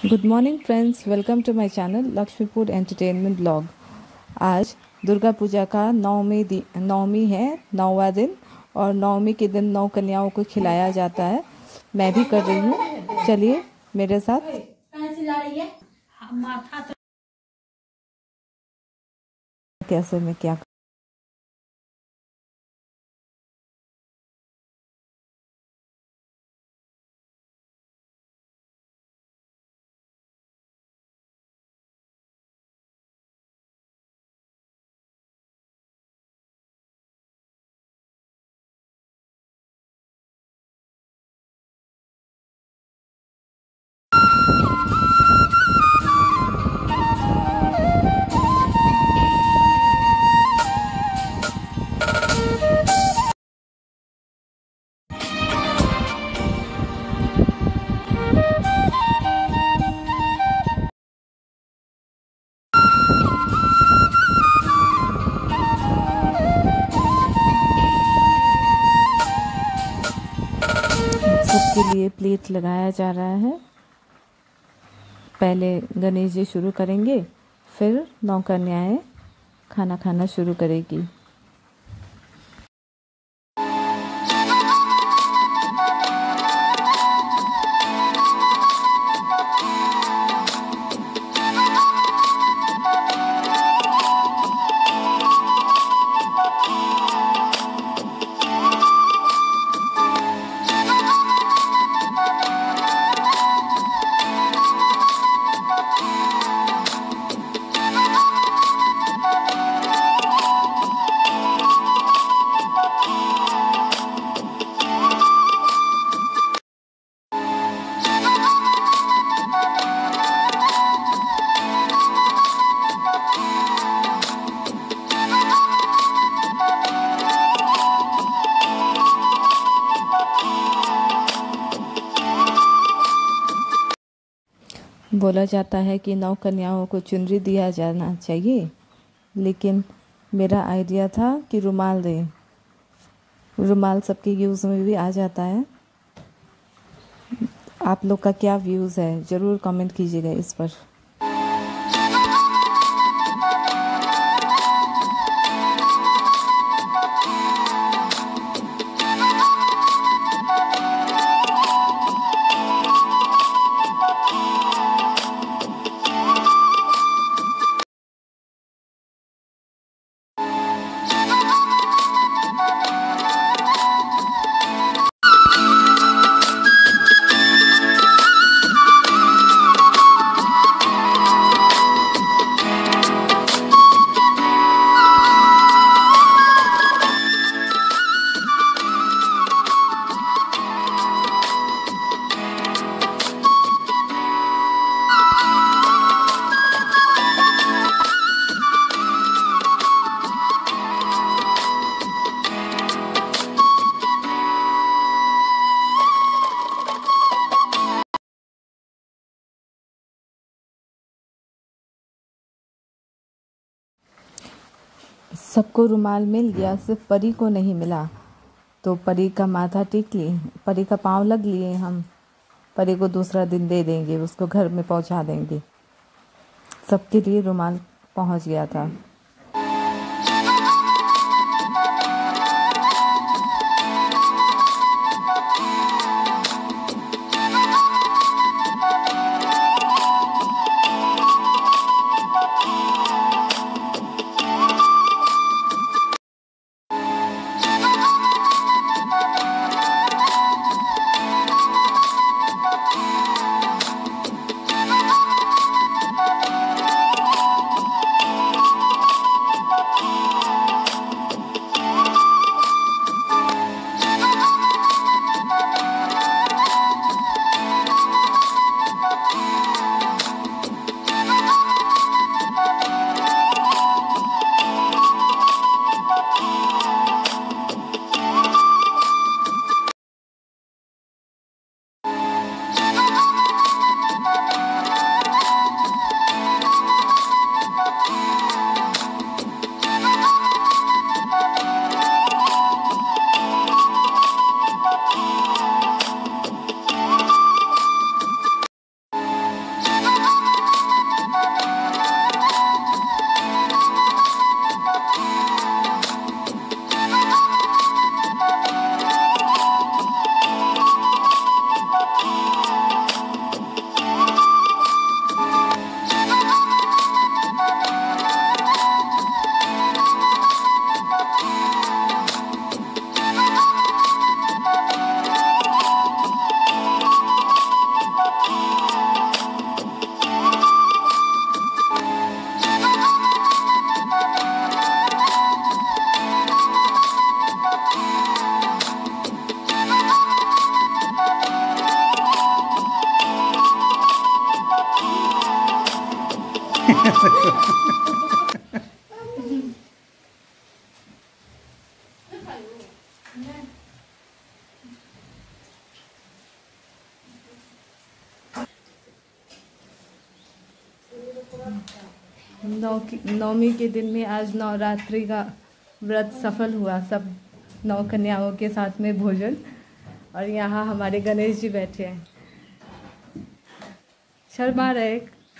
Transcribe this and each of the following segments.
Good morning friends, welcome to my channel Laxmipur entertainment blog. आज दुर्गा पूजा का नवमी है, 9वां दिन। और नवमी के दिन 9 कन्याओं को खिलाया जाता है। मैं भी कर रही हूँ, चलिए मेरे साथ। कैसे मैं क्या सबके लिए प्लेट लगाया जा रहा है। पहले गणेश जी शुरू करेंगे, फिर 9 कन्याएं खाना खाना शुरू करेगी। बोला जाता है कि 9 कन्याओं को चुनरी दिया जाना चाहिए, लेकिन मेरा आइडिया था कि रुमाल दें। रुमाल सबके यूज़ में भी आ जाता है। आप लोग का क्या व्यूज़ है, ज़रूर कमेंट कीजिएगा इस पर। सबको रुमाल मिल गया, सिर्फ परी को नहीं मिला। तो परी का माथा टेक लिए, परी का पाँव लग लिए हम। परी को दूसरा दिन दे देंगे, उसको घर में पहुंचा देंगे। सबके लिए रुमाल पहुंच गया था। नवमी के दिन में आज नवरात्रि का व्रत सफल हुआ। सब नौ कन्याओं के साथ में भोजन, और यहाँ हमारे गणेश जी बैठे हैं। शर्मा रहे।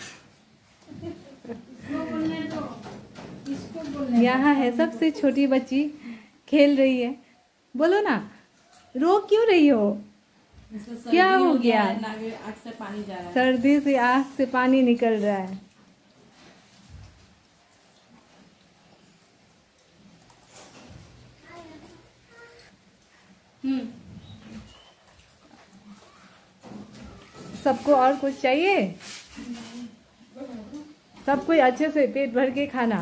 यहाँ है सबसे छोटी बच्ची, खेल रही है। बोलो ना, रो क्यों रही हो? क्या हो गया? आँख से पानी जा रहा है। सर्दी से आँख से पानी निकल रहा है। सबको और कुछ चाहिए? सब कोई अच्छे से पेट भर के खाना।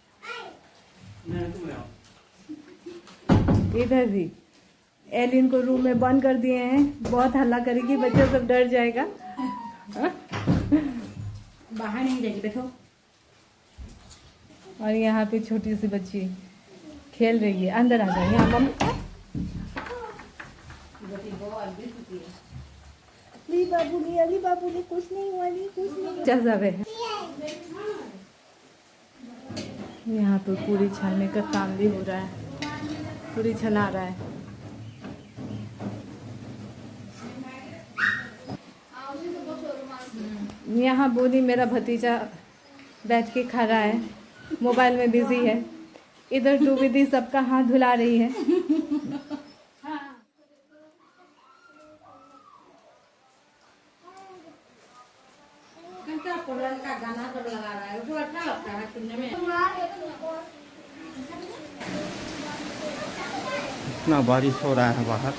इधर भी एलिन को रूम में बंद कर दिए हैं। बहुत हल्ला करेगी, बच्चा सब डर जाएगा। बाहर नहीं जाएगी, बैठो। और यहाँ पे छोटी सी बच्ची खेल रही है। अंदर आ जाए। यहाँ मम्मी अली बाबूली कुछ नहीं हुआ, कुछ नहीं सब है। यहाँ पे पूरी छानने का काम भी हो रहा है। पूरी छना रहा है। यहाँ बोली मेरा भतीजा बैठ के खा रहा है, मोबाइल में बिजी है। इधर डूबी सबका हाथ धुला रही है। का गाना तो लगा रहा है, उसको अच्छा लगता है सुनने में। इतना बारिश हो रहा है बाहर।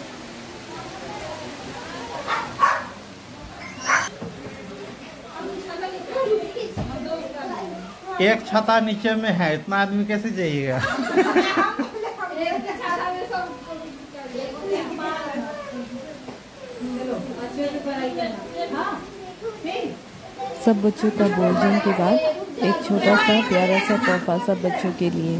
एक छाता नीचे में है, इतना आदमी कैसे जाइएगा? सब बच्चों का भोजन के बाद एक छोटा सा प्यारा सा तोहफा सब बच्चों के लिए।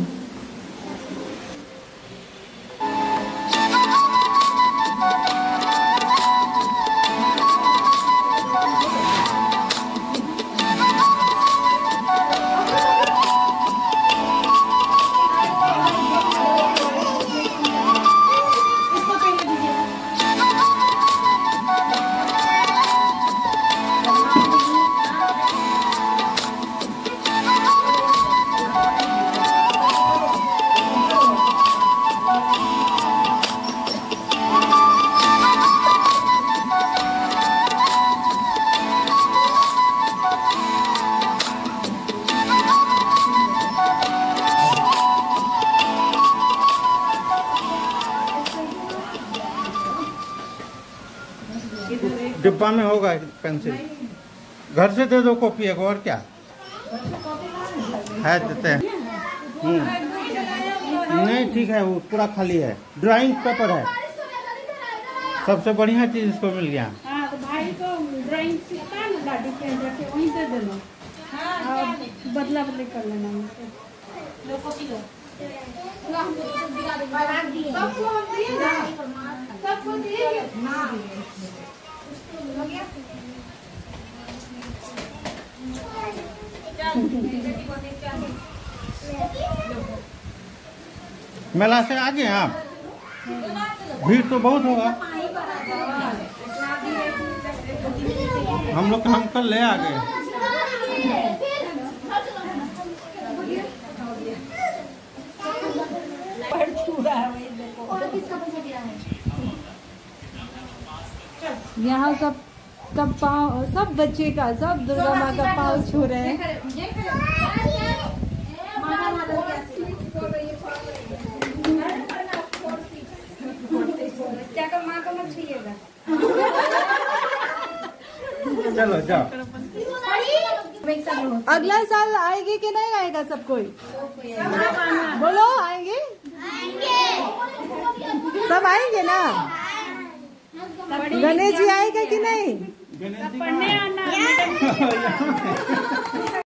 डिब्बा में होगा पेंसिल। घर से दे दो कॉपी एक, और क्या है देते हैं। नहीं ठीक है, वो पूरा खाली है। ड्राइंग पेपर है, सबसे बढ़िया चीज इसको मिल गया। तो भाई को ड्राइंग सीखता है ना, डिफरेंट रखे वहीं दे देना। बदला बदली कर लेना। लो कॉपी लो। सबको दिए ना, सबको दिए ना। मेला से आ गए आप? भीड़ तो बहुत होगा। हम लोग हम कल ले आ गए। यहाँ सब पाँव, सब बच्चे का, सब दुर्गा माँ का पाँव छू रहे हैं। चलो जाओ। अगला साल आएगी कि नहीं आएगा सब कोई? बोलो आएंगे? सब आएंगे ना? गणेश जी आएगा कि नहीं? पढ़ने आना।